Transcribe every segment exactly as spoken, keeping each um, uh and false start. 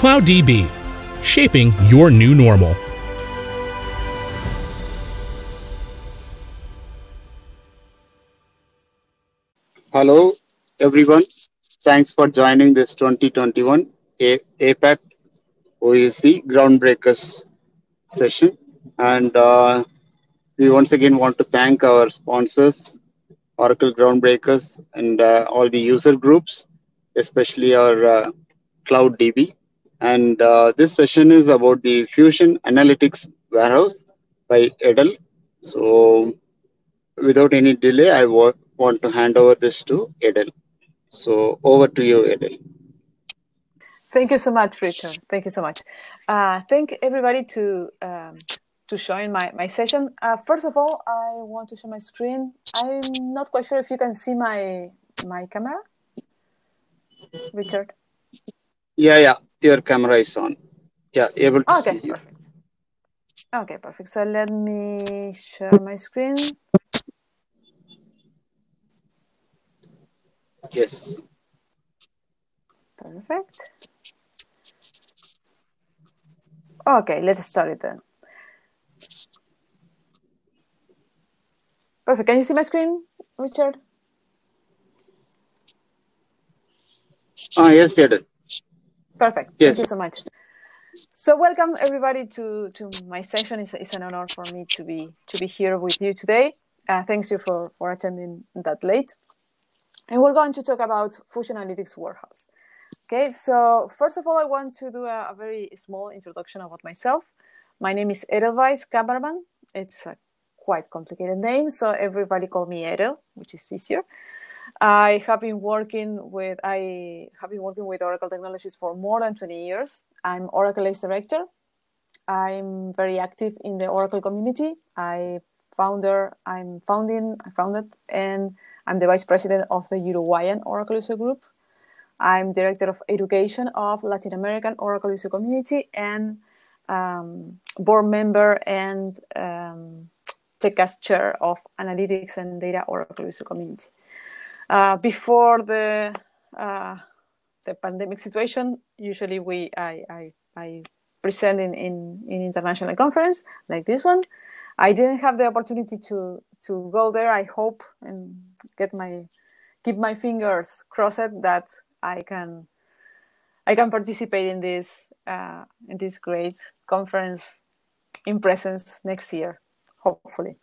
CloudDB, shaping your new normal. Hello, everyone. Thanks for joining this twenty twenty-one A- APAC O E C Groundbreakers session. And uh, we once again want to thank our sponsors, Oracle Groundbreakers, and uh, all the user groups, especially our uh, CloudDB. And uh, this session is about the Fusion Analytics Warehouse by Edel. So, without any delay, I wa- want to hand over this to Edel. So over to you, Edel. Thank you so much, Richard. Thank you so much. Uh, thank everybody to um, to join my, my session. Uh, first of all, I want to share my screen. I'm not quite sure if you can see my my camera, Richard. Yeah, yeah, your camera is on. Yeah, able to okay, see you. Perfect. Okay, perfect. So let me share my screen. Yes. Perfect. Okay, let's start it then. Perfect. Can you see my screen, Richard? Ah, yes, Edel. Perfect. Yes. Thank you so much. So welcome everybody to, to my session. It's, it's an honor for me to be to be here with you today. Uh, thanks you for, for attending that late. And we're going to talk about Fusion Analytics Warehouse. Okay, so first of all, I want to do a, a very small introduction about myself. My name is Edelweiss Kammerman. It's a quite complicated name, so everybody call me Edel, which is easier. I have been working with I have been working with Oracle Technologies for more than twenty years. I'm Oracle Ace Director. I'm very active in the Oracle community. I founder, I'm founding, I founded, and I'm the Vice President of the Uruguayan Oracle User Group. I'm Director of Education of Latin American Oracle User Community and um, board member and um, TechCast Chair of Analytics and Data Oracle User Community. Uh, before the uh, the pandemic situation, usually we I I, I present in, in in international conference like this one. I didn't have the opportunity to to go there. I hope and get my keep my fingers crossed that I can I can participate in this uh, in this great conference in presence next year, hopefully.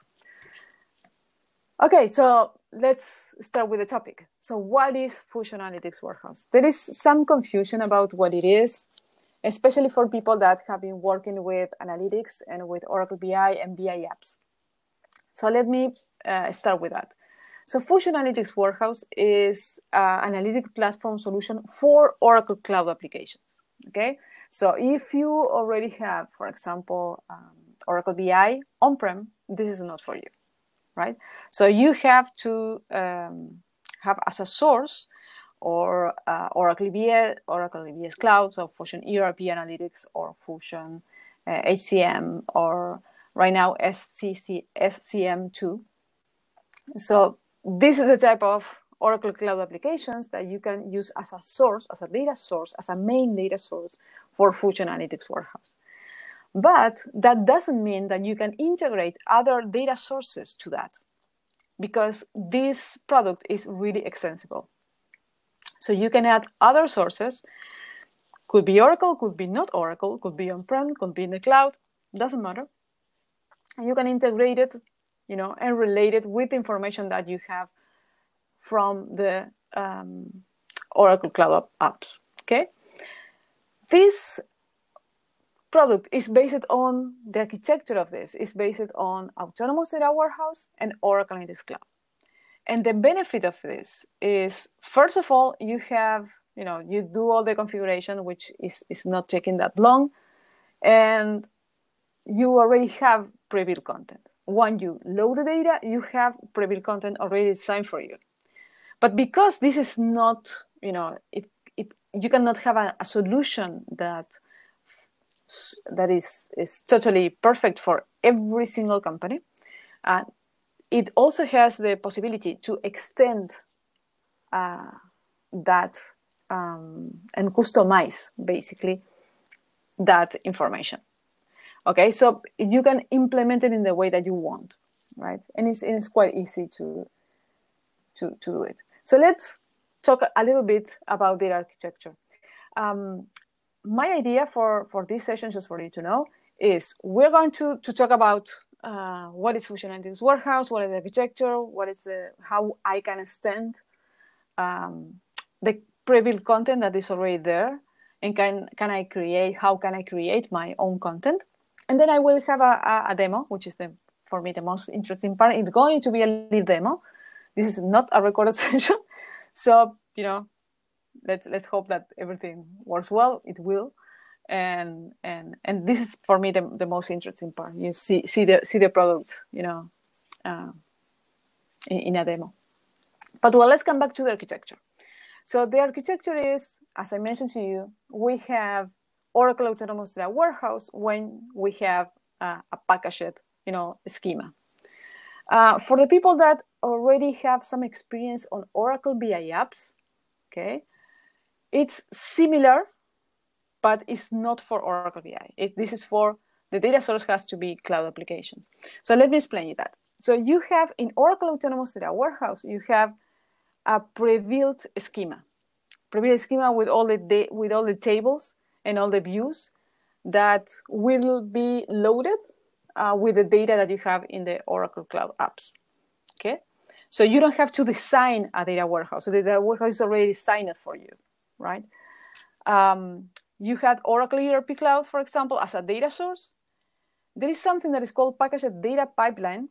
Okay, so let's start with the topic. So what is Fusion Analytics Warehouse? There is some confusion about what it is, especially for people that have been working with analytics and with Oracle B I and B I apps. So let me uh, start with that. So Fusion Analytics Warehouse is an analytic platform solution for Oracle Cloud applications, okay? So if you already have, for example, um, Oracle B I on-prem, this is not for you. Right? So you have to um, have as a source or uh, Oracle B S, Oracle B S Cloud, so Fusion E R P Analytics or Fusion uh, H C M or right now S C M two. So this is the type of Oracle Cloud applications that you can use as a source, as a data source, as a main data source for Fusion Analytics Warehouse. But that doesn't mean that you can integrate other data sources to that, because this product is really extensible. So you can add other sources, could be Oracle, could be not Oracle, could be on-prem, could be in the cloud, doesn't matter. And you can integrate it, you know, and relate it with information that you have from the um, Oracle Cloud apps, okay? This product is based on the architecture of this, is based on Autonomous Data Warehouse and Oracle Analytics Cloud. And the benefit of this is, first of all, you have, you know, you do all the configuration, which is, is not taking that long, and you already have pre-built content. When you load the data, you have pre-built content already designed for you. But because this is not, you know, it, it you cannot have a, a solution that that is, is totally perfect for every single company. Uh, it also has the possibility to extend uh, that um, and customize, basically, that information. Okay, so you can implement it in the way that you want, right? And it's, and it's quite easy to, to, to do it. So let's talk a little bit about data architecture. Um, my idea for, for this session, just for you to know, is we're going to, to talk about uh, what is Fusion Analytics Warehouse, what is the architecture, what is the, how I can extend um, the pre-built content that is already there, and can, can I create, how can I create my own content? And then I will have a, a, a demo, which is the, for me the most interesting part. It's going to be a live demo. This is not a recorded session. So, you know, let's let's hope that everything works well. It will. And and and this is for me the, the most interesting part. You see see the see the product, you know, uh, in, in a demo. But well, let's come back to the architecture. So the architecture is, as I mentioned to you, we have Oracle Autonomous Data Warehouse when we have uh, a packaged, you know, schema. Uh, for the people that already have some experience on Oracle B I apps, okay, it's similar, but it's not for Oracle B I. It, this is for the data source has to be cloud applications. So let me explain you that. So you have in Oracle Autonomous Data Warehouse, you have a pre-built schema, pre-built schema with all the with all the tables and all the views that will be loaded uh, with the data that you have in the Oracle Cloud apps. Okay, so you don't have to design a data warehouse. So the data warehouse is already designed for you, right? Um, you had Oracle E R P Cloud, for example, as a data source. There is something that is called packaged data pipeline,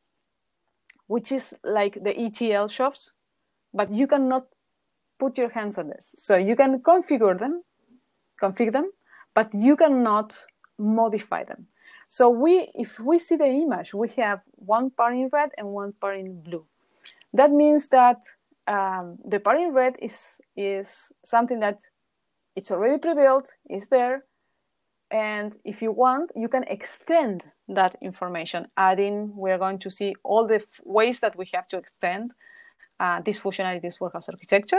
which is like the E T L shops, but you cannot put your hands on this. So you can configure them, configure them, but you cannot modify them. So we, if we see the image, we have one part in red and one part in blue. That means that um, the part in red is, is something that it's already pre-built, is there, and if you want, you can extend that information, adding, we're going to see all the ways that we have to extend uh, this functionality, this warehouse architecture.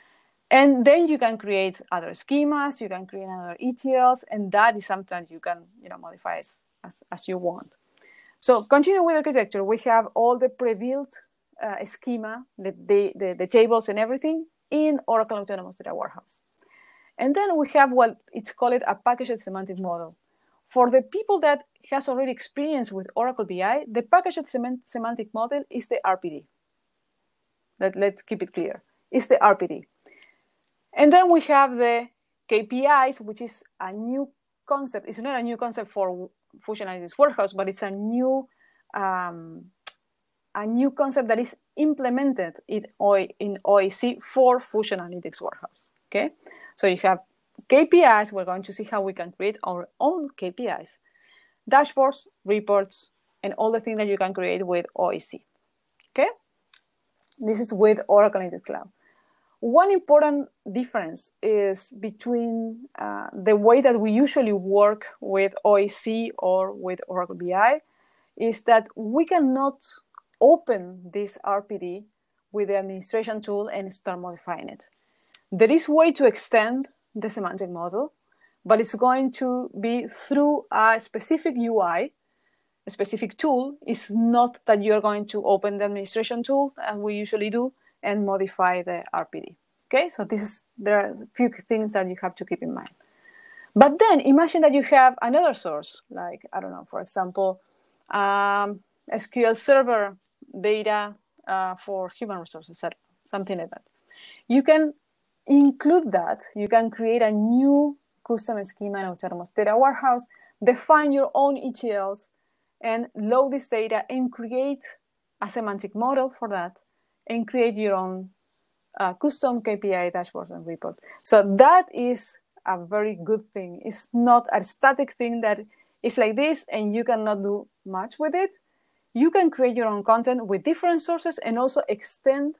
And then you can create other schemas, you can create other E T Ls, and that is something that you can, you know, modify as, as, as you want. So continue with architecture. We have all the pre-built uh, schema, the, the, the, the tables and everything in Oracle Autonomous Data Warehouse. And then we have what it's called a packaged semantic model. For the people that has already experience with Oracle B I, the packaged semantic model is the R P D. Let, let's keep it clear. It's the R P D. And then we have the K P Is, which is a new concept. It's not a new concept for Fusion Analytics Warehouse, but it's a new um, a new concept that is implemented in, o in O A C for Fusion Analytics Warehouse. Okay, so you have K P Is. We're going to see how we can create our own K P Is, dashboards, reports, and all the things that you can create with O A C. Okay, this is with Oracle Analytics Cloud. One important difference is between uh, the way that we usually work with O A C or with Oracle B I is that we cannot open this R P D with the administration tool and start modifying it. There is a way to extend the semantic model, but it's going to be through a specific U I, a specific tool. It's not that you're going to open the administration tool, as we usually do, and modify the R P D. Okay, so this is, there are a few things that you have to keep in mind. But then imagine that you have another source, like, I don't know, for example, um, S Q L Server data uh, for human resources, something like that. You can include that. You can create a new custom schema in Autonomous Data Warehouse, define your own E T Ls, and load this data and create a semantic model for that, and create your own uh, custom K P I dashboards and report. So that is a very good thing. It's not a static thing that is like this and you cannot do much with it. You can create your own content with different sources and also extend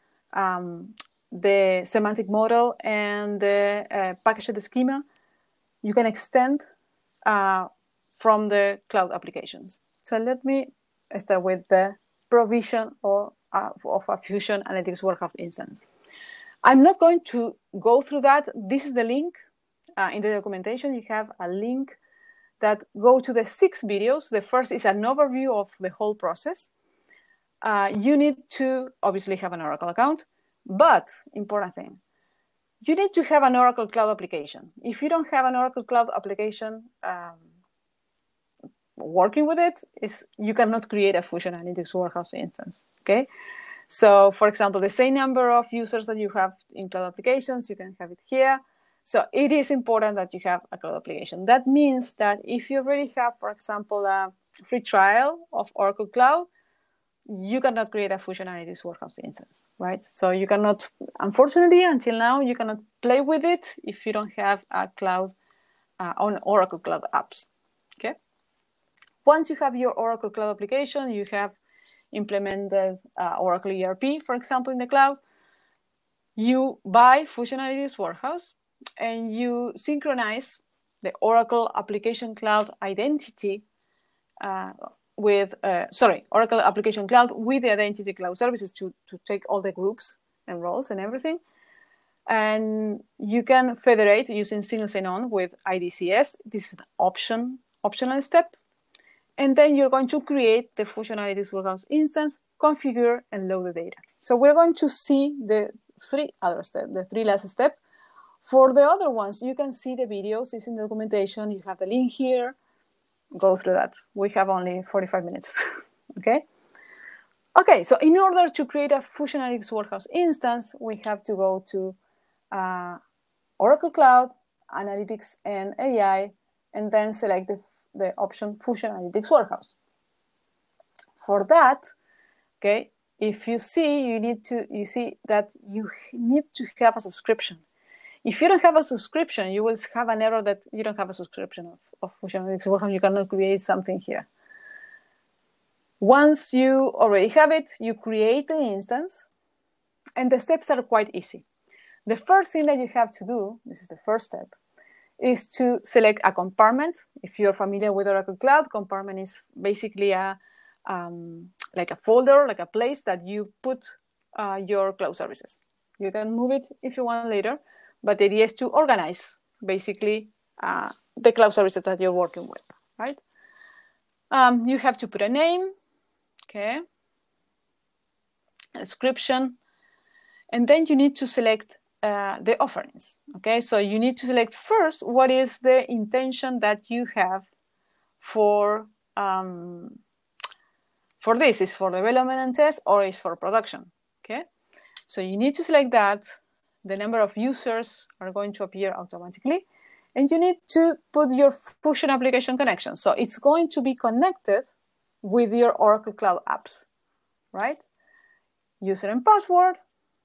um, the semantic model and the uh, packaged schema. You can extend uh, from the cloud applications. So let me start with the provision or, uh, of a Fusion Analytics Warehouse instance. I'm not going to go through that. This is the link uh, in the documentation, you have a link that go to the six videos. The first is an overview of the whole process. Uh, you need to obviously have an Oracle account, but important thing, you need to have an Oracle Cloud application. If you don't have an Oracle Cloud application, um, working with it is you cannot create a Fusion Analytics Warehouse instance. Okay, so for example, the same number of users that you have in cloud applications, you can have it here. So it is important that you have a cloud application. That means that if you already have, for example, a free trial of Oracle Cloud, you cannot create a Fusion Analytics Warehouse instance, right? So you cannot, unfortunately, until now, you cannot play with it if you don't have a cloud uh, on Oracle Cloud apps, okay? Once you have your Oracle Cloud application, you have implemented uh, Oracle E R P, for example, in the cloud, you buy Fusion Analytics Warehouse and you synchronize the Oracle Application Cloud identity uh, with, uh, sorry, Oracle Application Cloud with the Identity Cloud Services to, to take all the groups and roles and everything. And you can federate using single sign-on with I D C S. This is an option, optional step. And then you're going to create the Fusion Analytics Warehouse instance, configure, and load the data. So we're going to see the three other steps, the three last steps. For the other ones, you can see the videos. It's in the documentation. You have the link here. Go through that. We have only forty-five minutes, okay? Okay, so in order to create a Fusion Analytics Warehouse instance, we have to go to uh, Oracle Cloud, Analytics and A I, and then select the, the option Fusion Analytics Warehouse. For that, okay, if you see, you need to, you see that you need to have a subscription. If you don't have a subscription, you will have an error that you don't have a subscription of, of Fusion Analytics Warehouse. You cannot create something here. Once you already have it, you create the instance, and the steps are quite easy. The first thing that you have to do, this is the first step, is to select a compartment. If you're familiar with Oracle Cloud, compartment is basically a um, like a folder, like a place that you put uh, your cloud services. You can move it if you want later, but the idea is to organize basically uh, the cloud services that you're working with, right? Um, you have to put a name, okay, a description, and then you need to select uh, the offerings, okay? So you need to select first what is the intention that you have for um, for this. Is for development and test, or is for production, okay? So you need to select that. The number of users are going to appear automatically, and you need to put your Fusion application connection. So it's going to be connected with your Oracle Cloud apps, right? User and password,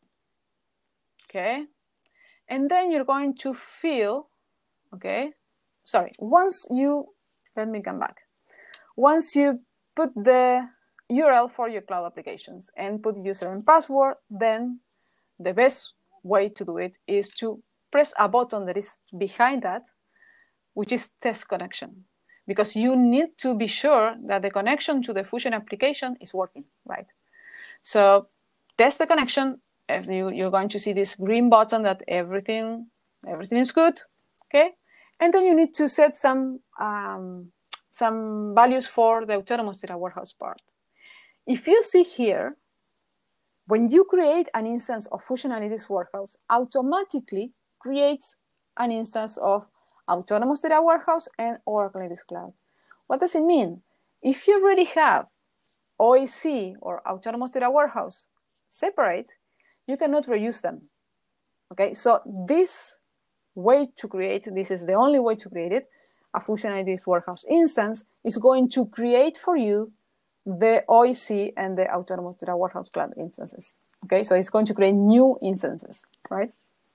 okay? And then you're going to fill, okay? Sorry, once you, let me come back. Once you put the U R L for your cloud applications and put user and password, then the best way to do it is to press a button that is behind that, which is test connection, because you need to be sure that the connection to the Fusion application is working, right? So test the connection. If you, you're going to see this green button that everything, everything is good, okay? And then you need to set some, um, some values for the autonomous data warehouse part. If you see here, when you create an instance of Fusion Analytics Warehouse, automatically creates an instance of Autonomous Data Warehouse and Oracle Analytics Cloud. What does it mean? If you already have O A C or Autonomous Data Warehouse separate, you cannot reuse them. Okay, so this way to create, this is the only way to create it, a Fusion Analytics Warehouse instance is going to create for you the O A C and the Autonomous Data Warehouse Cloud instances. Okay, so it's going to create new instances, right?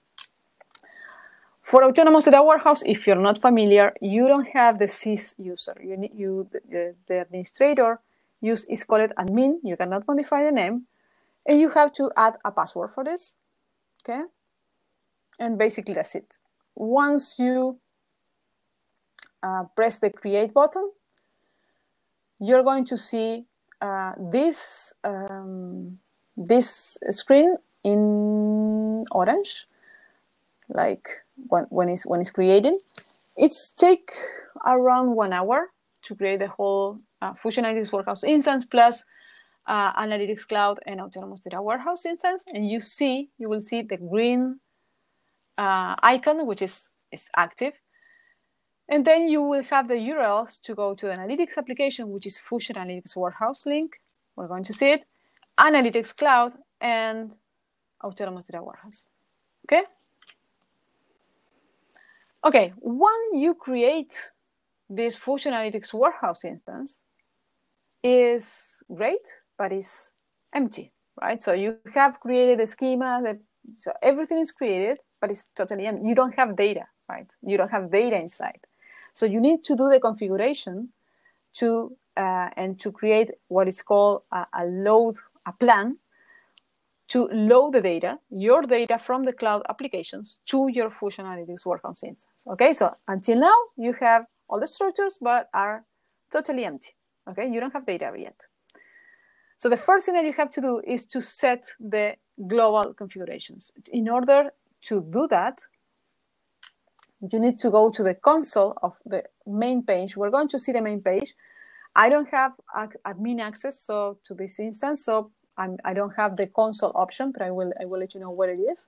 For Autonomous Data Warehouse, if you're not familiar, you don't have the sys user. You need you the, the administrator use is called admin. You cannot modify the name, and you have to add a password for this. Okay, and basically that's it. Once you uh, press the create button, you're going to see uh, this, um, this screen in orange, like when, when, it's, when it's creating. It's take around one hour to create the whole uh, Fusion Analytics Warehouse instance plus uh, Analytics Cloud and Autonomous Data Warehouse instance. And you see, you will see the green uh, icon, which is, is active. And then you will have the U R Ls to go to the Analytics application, which is Fusion Analytics Warehouse link. We're going to see it. Analytics Cloud and Autonomous Data Warehouse. Okay? Okay, when you create this Fusion Analytics Warehouse instance, is great, but it's empty, right? So you have created a schema, that, so everything is created, but it's totally empty. You don't have data, right? You don't have data inside. So you need to do the configuration to uh, and to create what is called a, a load, a plan, to load the data, your data from the cloud applications to your Fusion Analytics Warehouse instance. Okay, so until now, you have all the structures, but are totally empty. Okay, you don't have data yet. So the first thing that you have to do is to set the global configurations. In order to do that, you need to go to the console of the main page. We're going to see the main page. I don't have admin access so to this instance, so I'm, I don't have the console option, but I will, I will let you know what it is.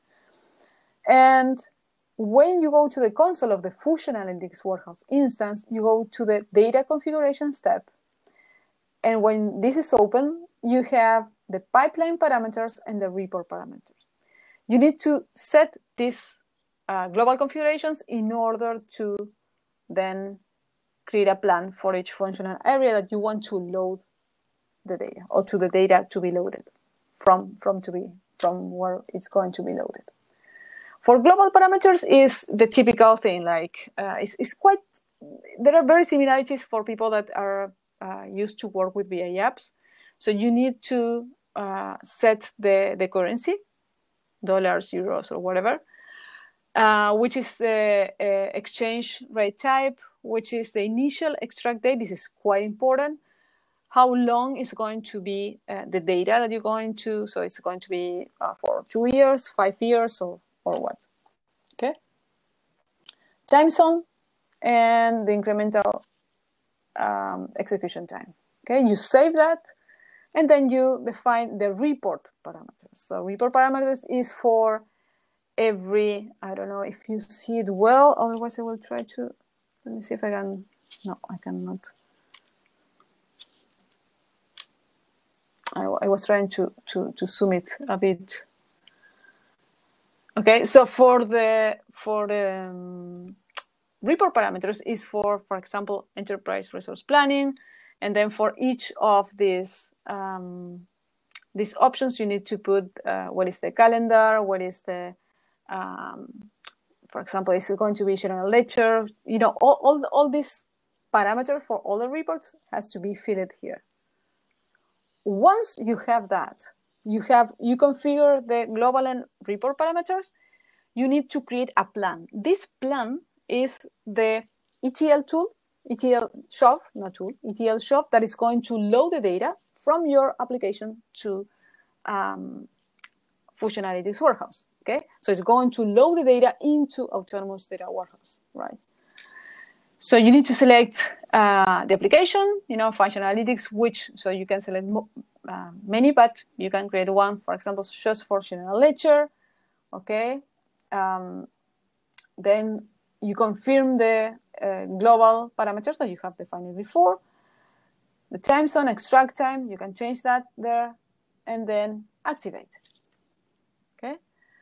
And when you go to the console of the Fusion Analytics Warehouse instance, you go to the data configuration step. And when this is open, you have the pipeline parameters and the report parameters. You need to set these uh, global configurations in order to then create a plan for each functional area that you want to load the data, or to the data to be loaded from, from, to be, from where it's going to be loaded. For global parameters is the typical thing, like uh, it's, it's quite, there are very similarities for people that are uh, used to work with B I apps. So you need to uh, set the, the currency, dollars, euros, or whatever, uh, which is the uh, exchange rate type, which is the initial extract date. This is quite important. How long is going to be uh, the data that you're going to, so it's going to be uh, for two years, five years, or, or what, okay? Time zone and the incremental um, execution time, okay? You save that, and then you define the report parameters. So report parameters is for every, I don't know if you see it well, otherwise I will try to, let me see if I can, no, I cannot. I, I was trying to, to, to zoom it a bit. Okay, so for the, for the um, report parameters is for, for example, enterprise resource planning. And then for each of these, um, these options, you need to put uh, what is the calendar, what is the, um, for example, is it going to be general ledger? You know, all, all, all these parameters for all the reports has to be filled here. Once you have that, you have you configure the global and report parameters, you need to create a plan. This plan is the E T L tool, E T L shop, not tool, E T L shop that is going to load the data from your application to um, Fusion Analytics Warehouse, okay? So it's going to load the data into Autonomous Data Warehouse, right? So you need to select uh, the application, you know, Fusion Analytics, which, so you can select uh, many, but you can create one, for example, just for general ledger, okay? Um, then you confirm the uh, global parameters that you have defined before. The time zone, extract time, you can change that there, and then activate, okay?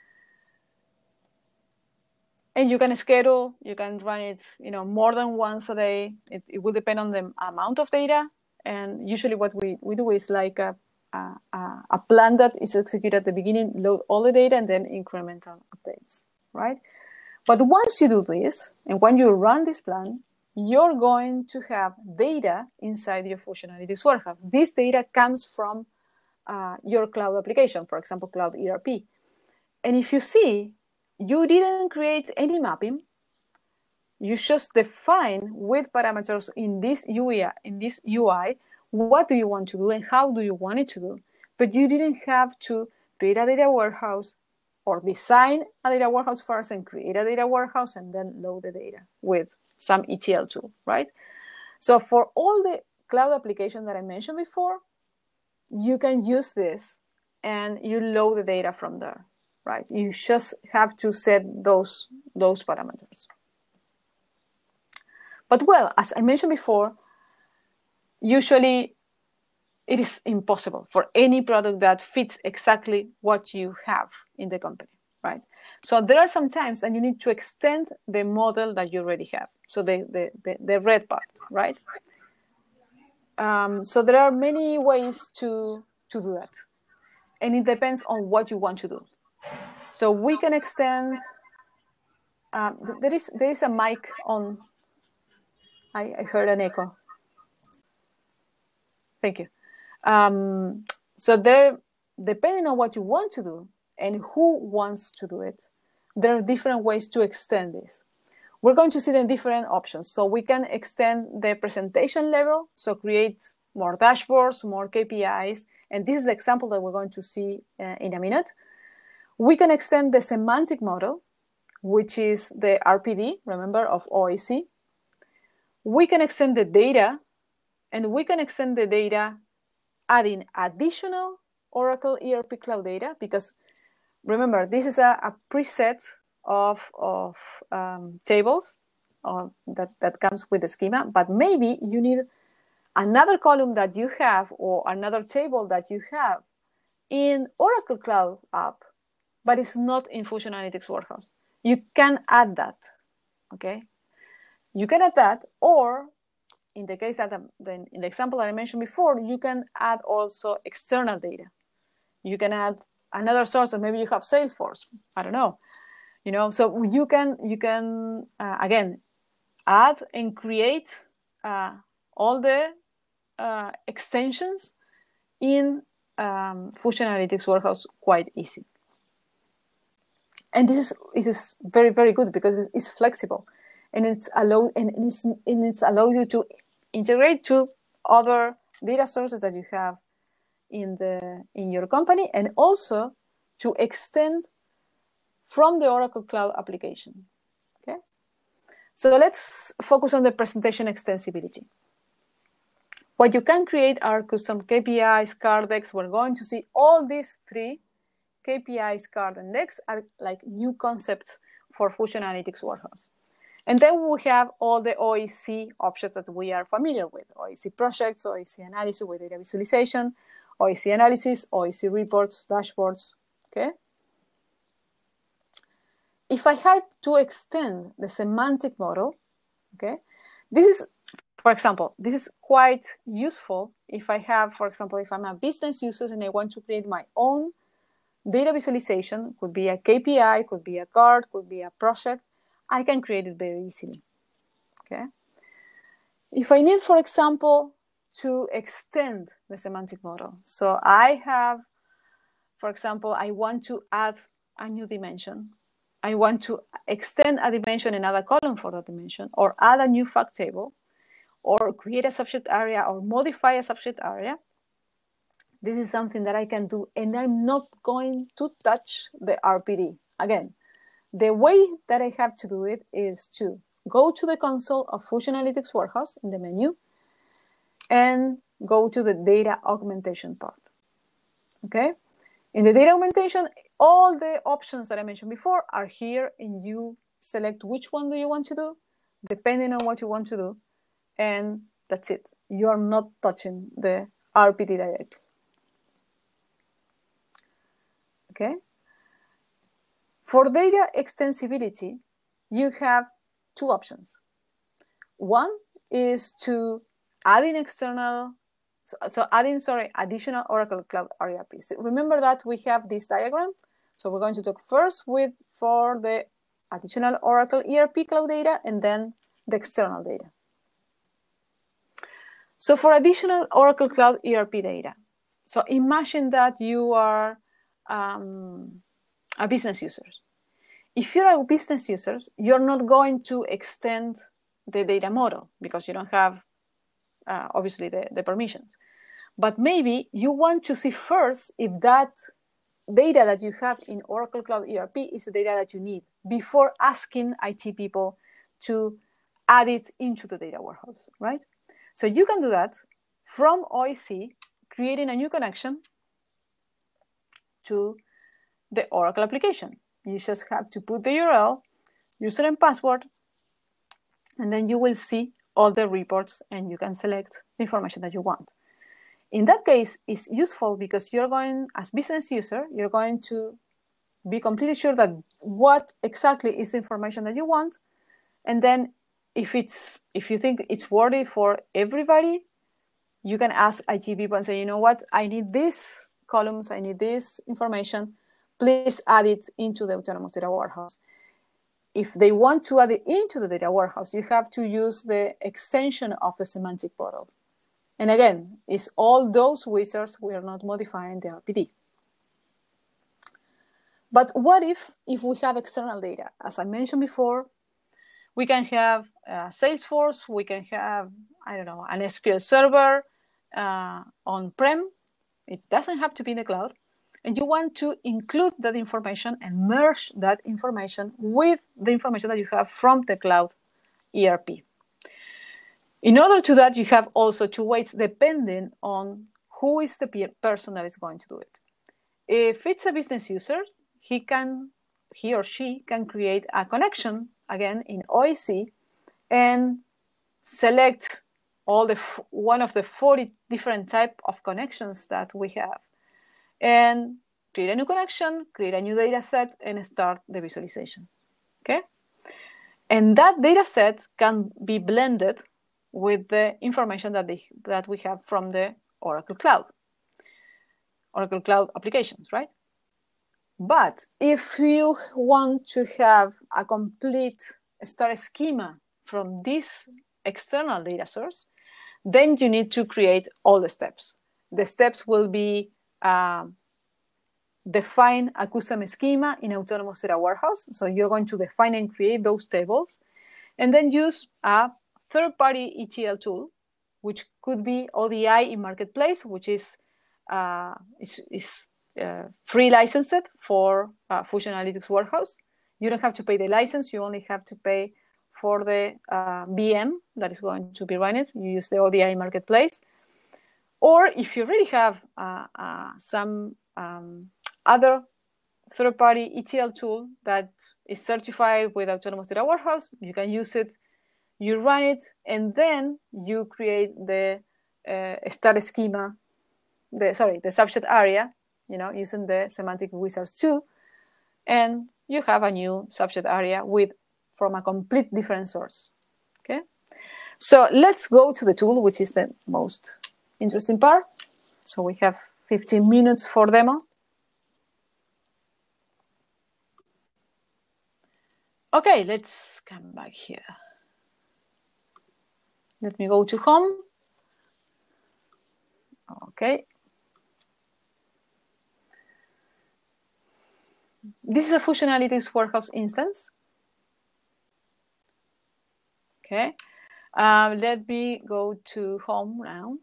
And you can schedule, you can run it, you know, more than once a day. It, it will depend on the amount of data. And usually what we, we do is like a, a, a plan that is executed at the beginning, load all the data, and then incremental updates, right? But once you do this, and when you run this plan, you're going to have data inside your Fusion Analytics Warehouse. This data comes from uh, your cloud application, for example, Cloud E R P. And if you see, you didn't create any mapping. You just define with parameters in this U I, in this U I, what do you want to do and how do you want it to do. But you didn't have to create a data warehouse, or design a data warehouse first and create a data warehouse and then load the data with some E T L tool, right? So for all the cloud applications that I mentioned before, you can use this and you load the data from there, right? You just have to set those, those parameters. But well, as I mentioned before, usually it is impossible for any product that fits exactly what you have in the company, right? So there are some times that you need to extend the model that you already have. So the, the, the, the red part, right? Um, so there are many ways to, to do that. And it depends on what you want to do. So we can extend, um, there is there is a mic on, I, I heard an echo. Thank you. Um, so there, depending on what you want to do and who wants to do it, there are different ways to extend this. We're going to see the different options. So we can extend the presentation level, so create more dashboards, more K P Is, and this is the example that we're going to see uh, in a minute. We can extend the semantic model, which is the R P D, remember, of O I C. We can extend the data, and we can extend the data adding additional Oracle E R P Cloud data, because remember, this is a, a preset of, of um, tables uh, that, that comes with the schema, but maybe you need another column that you have or another table that you have in Oracle Cloud app, but it's not in Fusion Analytics Warehouse. You can add that, okay? You can add that, or in the case that, um, then in the example that I mentioned before, you can add also external data. You can add another source, and maybe you have Salesforce. I don't know, you know. So you can you can uh, again add and create uh, all the uh, extensions in um, Fusion Analytics Warehouse quite easy. And this is this is very very good because it's flexible, and it's allow and it's and it's allow you to integrate to other data sources that you have in the in your company, and also to extend from the Oracle Cloud application. Okay, so let's focus on the presentation extensibility. What you can create are custom K P Is, card decks. We're going to see all these three K P Is, card, and decks are like new concepts for Fusion Analytics Warehouse. And then we have all the O I C options that we are familiar with: O I C projects, O I C analysis with data visualization, O I C analysis, O I C reports, dashboards. Okay. If I had to extend the semantic model, okay, this is, for example, this is quite useful if I have, for example, if I'm a business user and I want to create my own data visualization, could be a K P I, could be a card, could be a project, I can create it very easily, okay? If I need, for example, to extend the semantic model, so I have, for example, I want to add a new dimension. I want to extend a dimension and add a column for that dimension, or add a new fact table, or create a subject area, or modify a subject area. This is something that I can do, and I'm not going to touch the R P D. Again, the way that I have to do it is to go to the console of Fusion Analytics Warehouse in the menu and go to the data augmentation part, okay? In the data augmentation, all the options that I mentioned before are here, and you select which one do you want to do, depending on what you want to do, and that's it. You're not touching the R P D directly. Okay. For data extensibility, you have two options. One is to add in external, so, so adding, sorry, additional Oracle Cloud R E R Ps. Remember that we have this diagram. So we're going to talk first with for the additional Oracle E R P Cloud data, and then the external data. So for additional Oracle Cloud E R P data, so imagine that you are um, a business user. If you're a business user, you're not going to extend the data model because you don't have, uh, obviously, the, the permissions. But maybe you want to see first if that data that you have in Oracle Cloud E R P is the data that you need before asking I T people to add it into the data warehouse, right? So you can do that from O I C, creating a new connection to the Oracle application. You just have to put the U R L, user and password, and then you will see all the reports and you can select the information that you want. In that case, it's useful because you're going, as business user, you're going to be completely sure that what exactly is the information that you want. And then if it's if you think it's worthy for everybody, you can ask I T people and say, you know what, I need these columns, I need this information, please add it into the Autonomous Data Warehouse. If they want to add it into the data warehouse, you have to use the extension of the semantic portal. And again, it's all those wizards, we are not modifying the R P D. But what if, if we have external data? As I mentioned before, we can have uh, Salesforce, we can have, I don't know, an S Q L server uh, on-prem. It doesn't have to be in the cloud. And you want to include that information and merge that information with the information that you have from the cloud E R P. In order to that, you have also two ways depending on who is the person that is going to do it. If it's a business user, he can, he or she can create a connection, again, in O I C and select all the one of the forty different type of connections that we have. And create a new connection, create a new data set, and start the visualization, okay? And that data set can be blended with the information that, they, that we have from the Oracle Cloud, Oracle Cloud applications, right? But if you want to have a complete star schema from this external data source, then you need to create all the steps. The steps will be um, define a custom schema in Autonomous Data Warehouse. So you're going to define and create those tables, and then use a third-party E T L tool, which could be O D I in Marketplace, which is, uh, is, is uh, free licensed for uh, Fusion Analytics Warehouse. You don't have to pay the license. You only have to pay for the uh, V M that is going to be run it. You use the O D I Marketplace. Or if you already have uh, uh, some um, other third-party E T L tool that is certified with Autonomous Data Warehouse, you can use it, you run it, and then you create the uh, star schema, the sorry, the subject area, you know, using the semantic wizards too, and you have a new subject area with from a complete different source. Okay, so let's go to the tool, which is the most interesting part. So we have fifteen minutes for demo. Okay, let's come back here. Let me go to home. Okay. This is a Fusion Analytics Warehouse instance. Okay. Um, let me go to home now.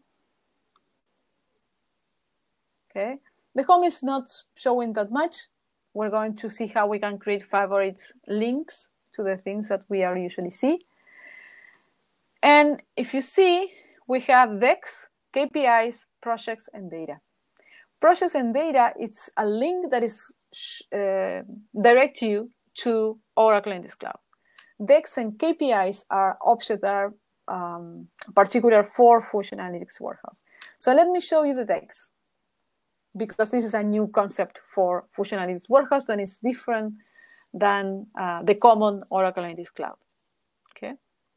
Okay. The home is not showing that much. We're going to see how we can create favorite links to the things that we are usually see. And if you see, we have decks, K P Is, projects, and data. Projects and data, it's a link that is uh, direct you to Oracle Analytics Cloud. Decks and K P Is are objects that are um, particular for Fusion Analytics Warehouse. So let me show you the decks, because this is a new concept for Fusion Analytics Warehouse and it's different than uh, the common Oracle Analytics Cloud. Okay.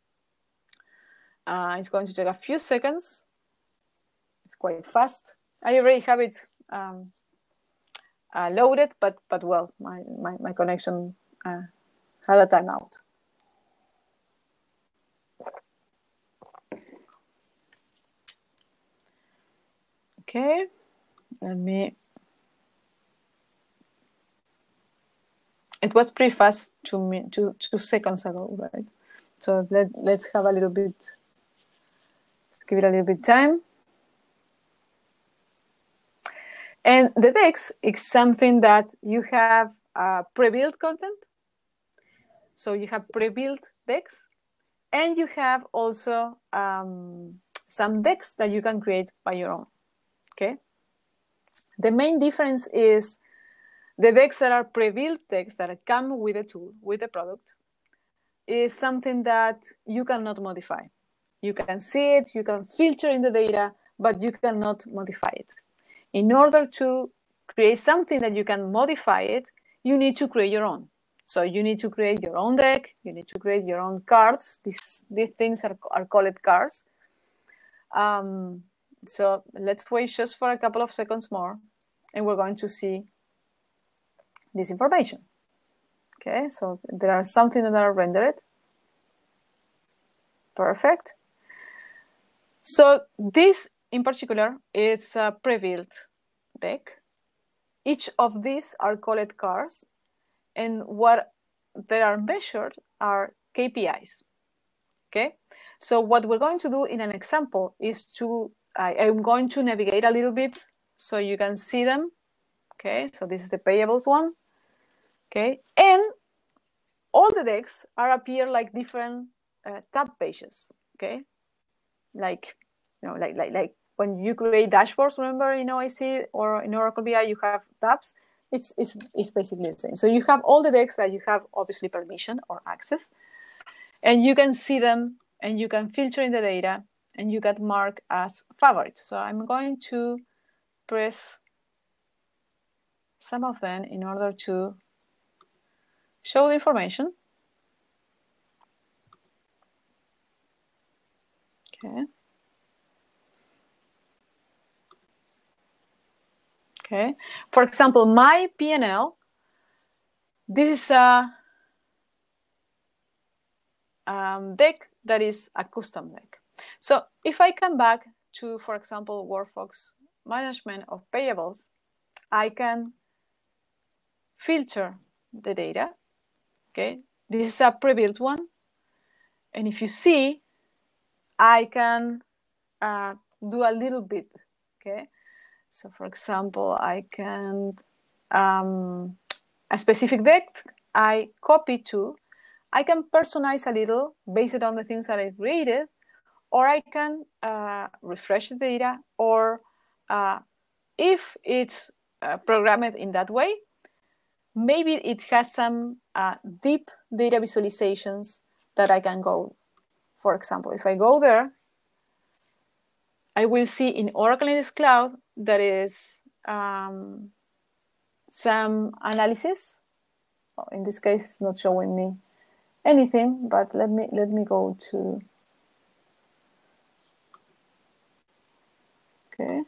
Uh, it's going to take a few seconds. It's quite fast. I already have it um, uh, loaded, but but well, my my, my connection uh, had a timeout. Okay, let me. It was pretty fast two me two two seconds ago, right? So let let's have a little bit. Let's give it a little bit time. And the decks is something that you have uh, pre-built content. So you have pre-built decks, and you have also um, some decks that you can create by your own, okay? The main difference is the decks that are pre-built decks that come with the tool, with the product, is something that you cannot modify. You can see it, you can filter in the data, but you cannot modify it. In order to create something that you can modify it, you need to create your own. So you need to create your own deck, you need to create your own cards. These, these things are, are called cards. Um, so let's wait just for a couple of seconds more, and we're going to see this information. Okay, so there are something that are rendered. Perfect. So this in particular, it's a pre-built deck. Each of these are called cards, and what they are measured are K P Is. Okay, so what we're going to do in an example is to, I, I'm going to navigate a little bit so you can see them. Okay, so this is the payables one. Okay, and all the decks are appear like different uh, tab pages. Okay, like you know, like like like when you create dashboards, remember in O I C or in Oracle B I, you have tabs. It's it's it's basically the same. So you have all the decks that you have obviously permission or access, and you can see them, and you can filter in the data, and you can mark as favorites. So I'm going to press some of them in order to show the information. Okay. Okay. For example, my P and L, this is a um, deck that is a custom deck. So if I come back to, for example, Workbox management of payables, I can filter the data. Okay, this is a pre-built one, and if you see, I can uh, do a little bit. Okay, so for example, I can um, a specific deck I copy to. I can personalize a little based on the things that I created, or I can uh, refresh the data, or uh, if it's uh, programmed in that way, maybe it has some uh, deep data visualizations that I can go. For example, if I go there, I will see in Oracle Analytics Cloud there is um, some analysis. In this case, it's not showing me anything, but let me let me go to. Okay.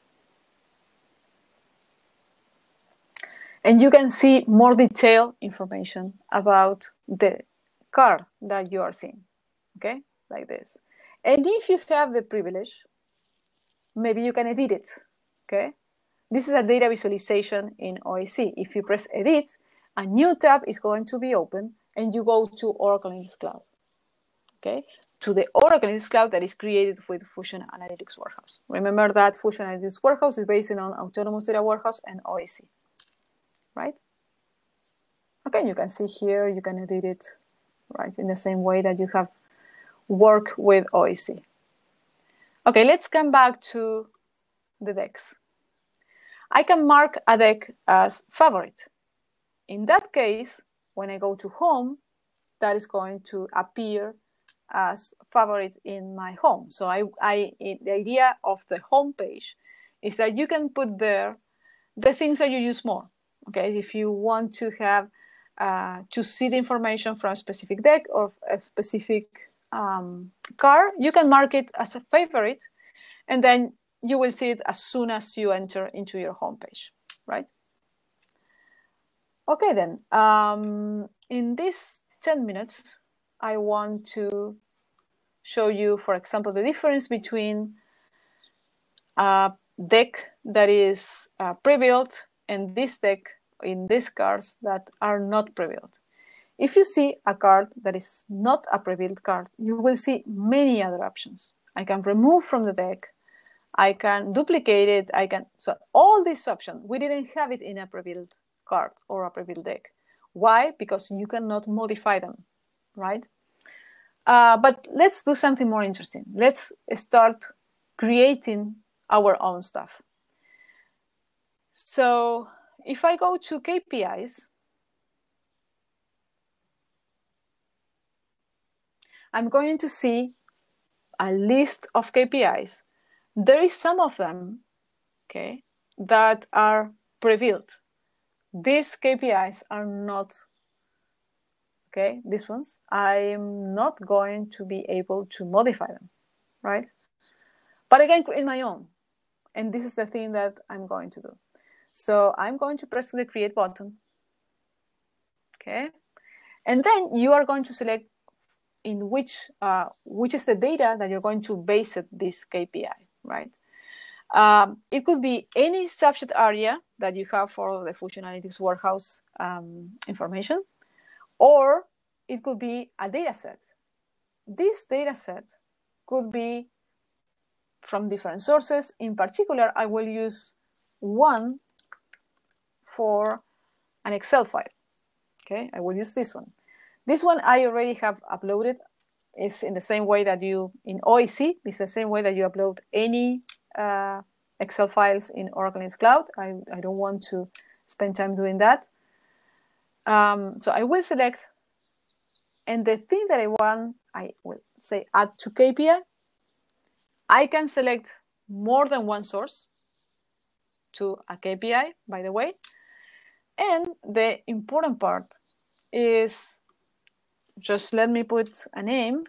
And you can see more detailed information about the card that you are seeing, okay, like this. And if you have the privilege, maybe you can edit it, okay? This is a data visualization in O I C. If you press edit, a new tab is going to be open, and you go to Oracle Analytics Cloud, okay? To the Oracle Analytics Cloud that is created with Fusion Analytics Warehouse. Remember that Fusion Analytics Warehouse is based on Autonomous Data Warehouse and O I C. Right? Okay, you can see here, you can edit it, right, in the same way that you have worked with O I C. Okay, let's come back to the decks. I can mark a deck as favorite. In that case, when I go to home, that is going to appear as favorite in my home. So I, I the idea of the home page is that you can put there the things that you use more. Okay, if you want to have uh, to see the information from a specific deck or a specific um, card, you can mark it as a favorite, and then you will see it as soon as you enter into your homepage, right? Okay, then um, in these ten minutes, I want to show you, for example, the difference between a deck that is uh, pre-built and this deck in these cards that are not pre-built. If you see a card that is not a pre-built card, you will see many other options. I can remove from the deck. I can duplicate it. I can, so all these options, we didn't have it in a pre-built card or a pre-built deck. Why? Because you cannot modify them, right? Uh, but let's do something more interesting. Let's start creating our own stuff. So if I go to K P Is, I'm going to see a list of K P Is. There is some of them, okay, that are pre-built. These K P Is are not, okay, these ones, I'm not going to be able to modify them, right? But I can create my own. And this is the thing that I'm going to do. So I'm going to press the create button, okay? And then you are going to select in which, uh, which is the data that you're going to base it, this K P I, right? Um, it could be any subject area that you have for the Fusion Analytics Warehouse um, information, or it could be a data set. This data set could be from different sources. In particular, I will use one for an Excel file. Okay, I will use this one. This one I already have uploaded. It's in the same way that you, in O A C, it's the same way that you upload any uh, Excel files in Oracle Analytics Cloud. I, I don't want to spend time doing that. Um, so I will select, and the thing that I want, I will say add to K P I. I can select more than one source to a K P I, by the way. And the important part is, just let me put a name.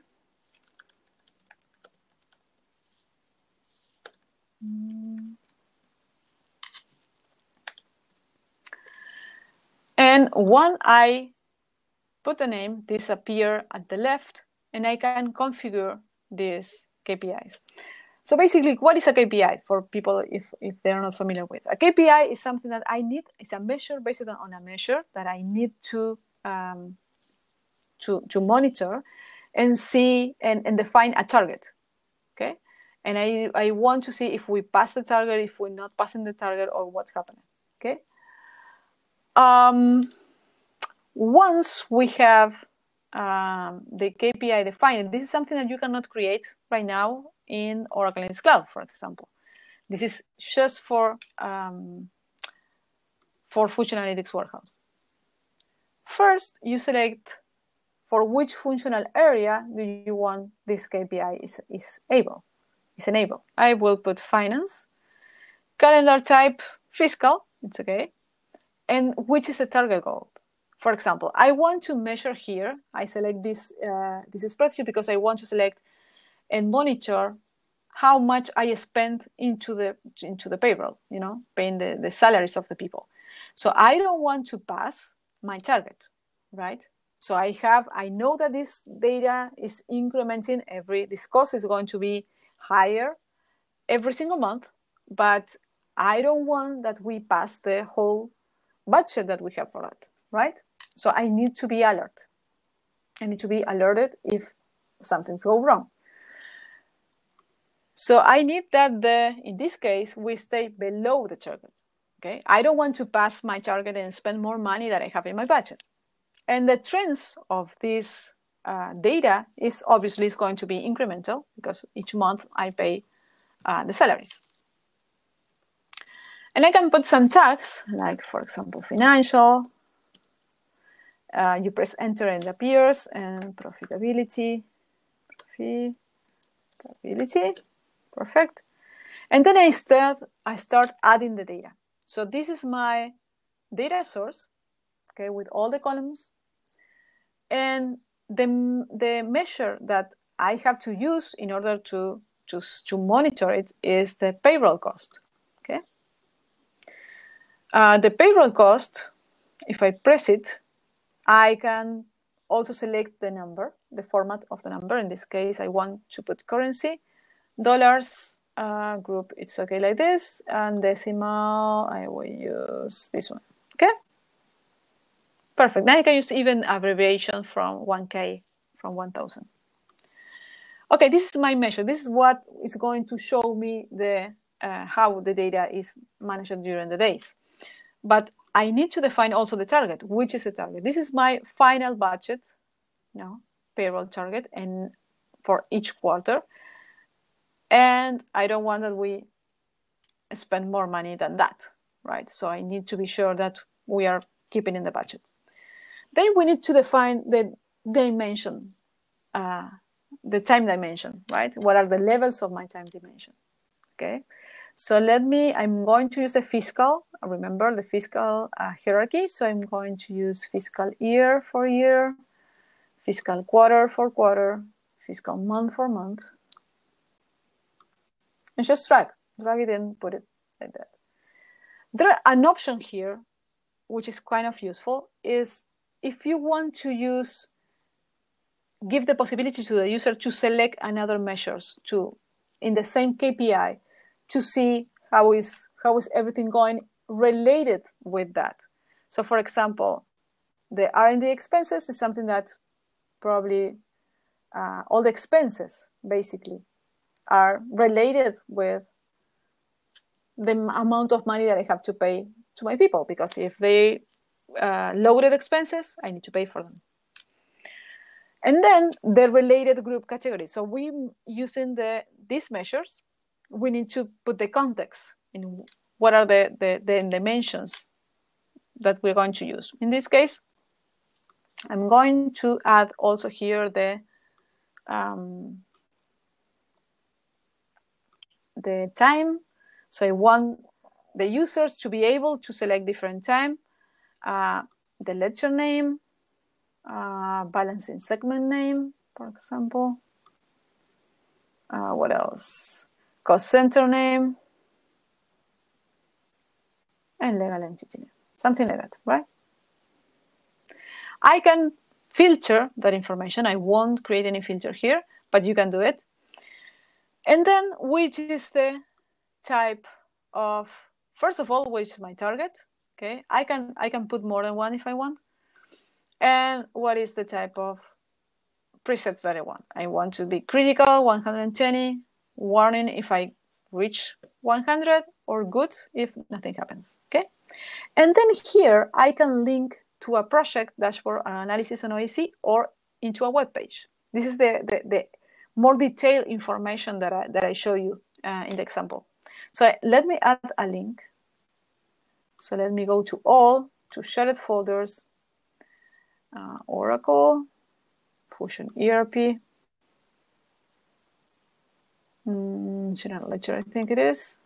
And when I put a name, this appears at the left, and I can configure these K P Is. So basically, what is a K P I for people if, if they're not familiar with? A K P I is something that I need, it's a measure based on a measure that I need to, um, to, to monitor and see and, and define a target, okay? And I, I want to see if we pass the target, if we're not passing the target, or what happened, okay? Um, once we have um, the K P I defined, this is something that you cannot create right now in Oracle Analytics Cloud, for example. This is just for, um, for Fusion Analytics Warehouse. First, you select for which functional area do you want this K P I is, is able, is enabled. I will put finance, calendar type, fiscal, it's okay, and which is the target goal. For example, I want to measure here, I select this, uh, this spreadsheet because I want to select and monitor how much I spend into the, into the payroll, you know, paying the, the salaries of the people. So I don't want to pass my target, right? So I have, I know that this data is incrementing every, this cost is going to be higher every single month, but I don't want that we pass the whole budget that we have for that, right? So I need to be alert. I need to be alerted if something's go wrong. So I need that the, in this case, we stay below the target, okay? I don't want to pass my target and spend more money that I have in my budget. And the trends of this uh, data is obviously is going to be incremental because each month I pay uh, the salaries. And I can put some tags, like for example, financial. Uh, you press enter and it appears, and profitability, profitability, perfect. And then I start, I start adding the data. So this is my data source, okay, with all the columns. And the, the measure that I have to use in order to, to, to monitor it is the payroll cost, okay? Uh, the payroll cost, if I press it, I can also select the number, the format of the number. In this case, I want to put currency, dollars, uh, group, it's okay like this, and decimal, I will use this one, okay? Perfect. Now you can use even abbreviation from one K, from one thousand. okay, this is my measure. This is what is going to show me the uh, how the data is managed during the days. But I need to define also the target. Which is the target? This is my final budget, you know, payroll target, and for each quarter. And I don't want that we spend more money than that, right? So I need to be sure that we are keeping in the budget. Then we need to define the dimension, uh, the time dimension, right? What are the levels of my time dimension? Okay. So let me, I'm going to use the fiscal, remember the fiscal uh, hierarchy. So I'm going to use fiscal year for year, fiscal quarter for quarter, fiscal month for month. And just drag, drag it in, put it like that. There an option here, which is kind of useful, is if you want to use, give the possibility to the user to select another measures to, in the same K P I, to see how is how is everything going related with that. So for example, the R and D expenses is something that probably uh, all the expenses basically are related with the amount of money that I have to pay to my people, because if they uh, loaded expenses, I need to pay for them. And then the related group category. So we using the these measures, we need to put the context in what are the, the, the dimensions that we're going to use. In this case, I'm going to add also here the um, the time. So I want the users to be able to select different time, uh, the lecture name, uh, balancing segment name, for example. Uh, what else? Cost center name, and legal entity name, something like that, right? I can filter that information. I won't create any filter here, but you can do it. And then which is the type of, first of all, which is my target? Okay, I can I can put more than one if I want. And what is the type of presets that I want? I want to be critical, one hundred twenty, warning if I reach one hundred, or good if nothing happens, okay? And then here I can link to a project dashboard analysis on O A C or into a web page. This is the, the, the more detailed information that I, that I show you uh, in the example. So let me add a link. So let me go to all, to shared folders, uh, Oracle, Fusion E R P, mm, general ledger, I think it is.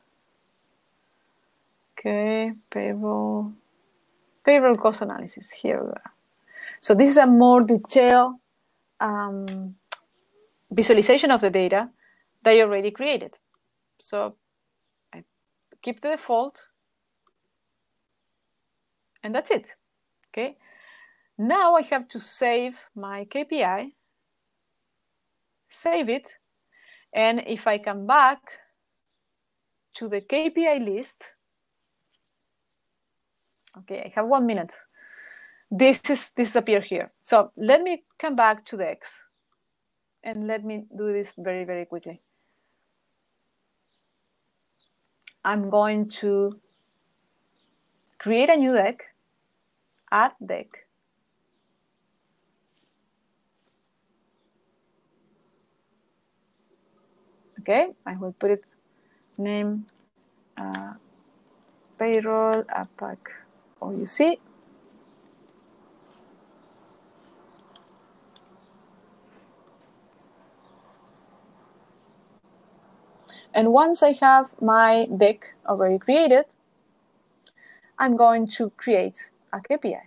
Okay, payroll, payroll cost analysis, here we are. So this is a more detailed um, visualization of the data that I already created. So I keep the default, and that's it, okay? Now I have to save my K P I, save it, and if I come back to the K P I list, okay, I have one minute. This is this appear here. So let me come back to the X, and let me do this very, very quickly. I'm going to create a new deck, add deck. Okay, I will put it name uh, payroll APAC O U C. And once I have my deck already created, I'm going to create a K P I.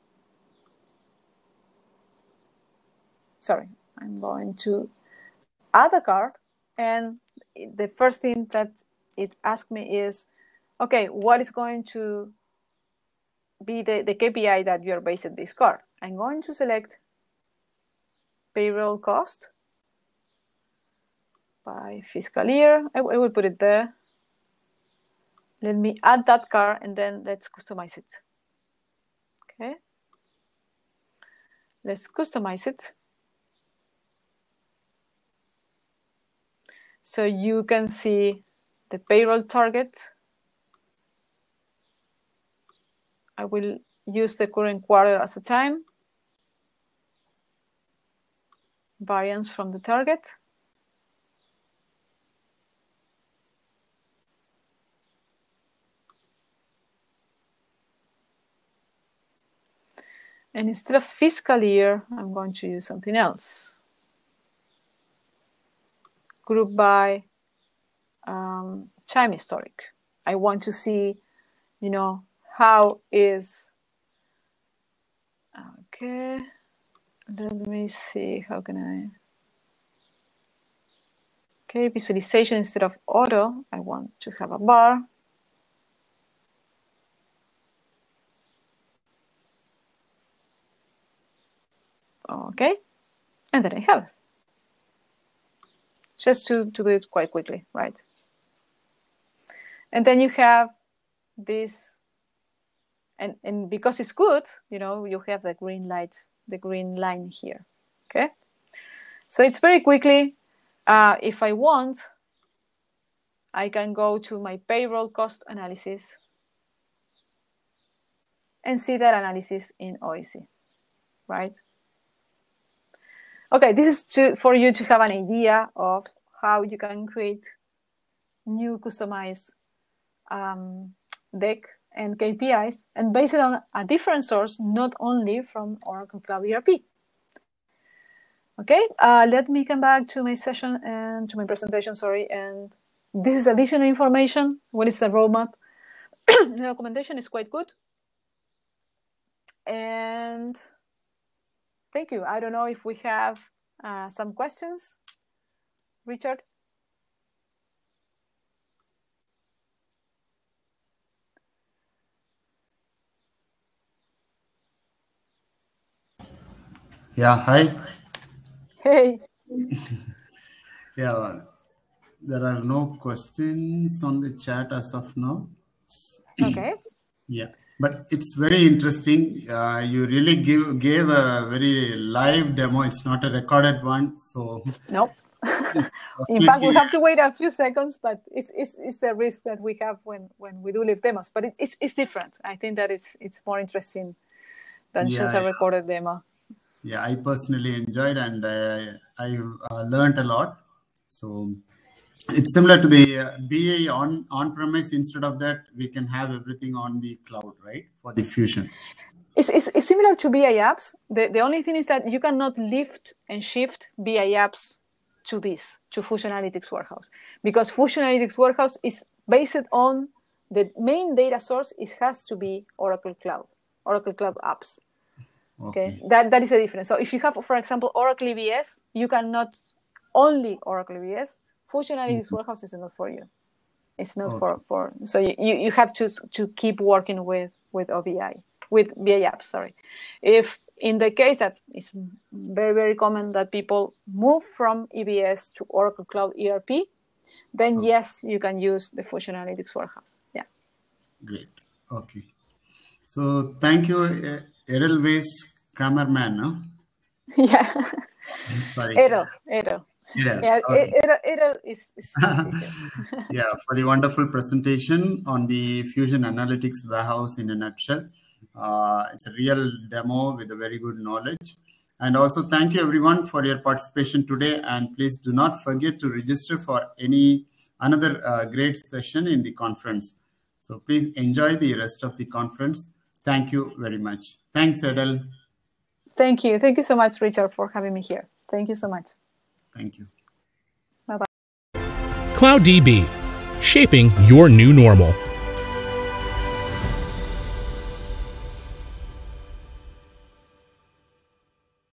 Sorry, I'm going to add a card, and the first thing that it asks me is, okay, what is going to be the, the K P I that you're basing this card? I'm going to select payroll cost by fiscal year. I, I will put it there. Let me add that card, and then let's customize it. Okay. Let's customize it. So you can see the payroll target. I will use the current quarter as a time. Variance from the target. And instead of fiscal year, I'm going to use something else. Group by um, time historic. I want to see, you know, how is, okay, let me see, how can I, okay, visualization instead of auto, I want to have a bar. Okay, and then I have it. Just to, to do it quite quickly, right? And then you have this, and, and because it's good, you know, you have the green light, the green line here, okay? So it's very quickly, uh, if I want, I can go to my payroll cost analysis and see that analysis in O E C, right? Okay, this is to, for you to have an idea of how you can create new customized um, deck and K P Is, and based on a different source, not only from Oracle Cloud E R P. Okay, uh, let me come back to my session and to my presentation, sorry, and this is additional information. What is the roadmap? The documentation is quite good. And thank you. I don't know if we have uh, some questions. Richard? Yeah, hi. Hey. Yeah, there are no questions on the chat as of now. Okay. Yeah, but it's very interesting. Uh, you really give gave a very live demo. It's not a recorded one, so nope. In fact, we have to wait a few seconds, but it's it's, it's the risk that we have when, when we do live demos. But it, it's it's different. I think that it's it's more interesting than yeah, just a recorded yeah. demo. Yeah, I personally enjoyed, and uh, I uh, learned a lot. So it's similar to the uh, B A on on premise. Instead of that, we can have everything on the cloud, right? For the Fusion. It's, it's, it's similar to B I apps. The, the only thing is that you cannot lift and shift B I apps to this, to Fusion Analytics Warehouse. Because Fusion Analytics Warehouse is based on the main data source. It has to be Oracle Cloud, Oracle Cloud apps. Okay, okay. That, that is the difference. So if you have, for example, Oracle E B S, you cannot only Oracle E B S. Fusion Analytics mm-hmm. Warehouse is not for you. It's not okay. for, for, so you, you have to, to keep working with, with O B I. With B I apps, sorry. If in the case that it's very, very common that people move from E B S to Oracle Cloud E R P, then okay. yes, you can use the Fusion Analytics Warehouse. Yeah. Great. Okay. So thank you, Edelweiss cameraman. No? Yeah. Sorry. Edel. Edel. Edel. Yeah. Okay. Edel, Edel is, is, is yeah, for the wonderful presentation on the Fusion Analytics Warehouse in a nutshell. Uh, it's a real demo with a very good knowledge. And also thank you everyone for your participation today. And please do not forget to register for any another uh, great session in the conference. So please enjoy the rest of the conference. Thank you very much. Thanks, Edel. Thank you. Thank you so much, Richard, for having me here. Thank you so much. Thank you. Bye-bye. CloudDB, shaping your new normal.